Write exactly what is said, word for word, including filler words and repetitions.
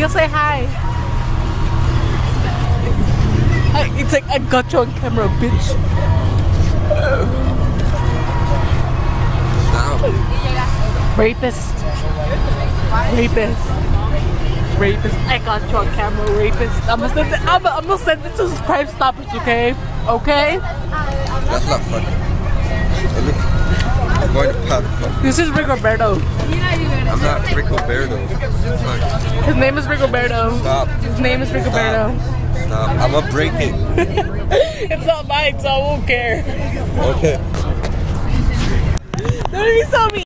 You say hi. I, it's like I got you on camera, bitch. Rapist. Rapist. Rapist. I got you on camera, rapist. I'm gonna send it, I'm, I'm gonna send it to Crime Stoppers, okay? Okay? That's not funny. I'm going to pop. This is Rigoberto. I'm not Rigoberto. His name is Rigoberto. Stop. His name is Rigoberto. Stop. Stop. I'm gonna break it. It's not mine, so I won't care. Okay. Don't even tell me.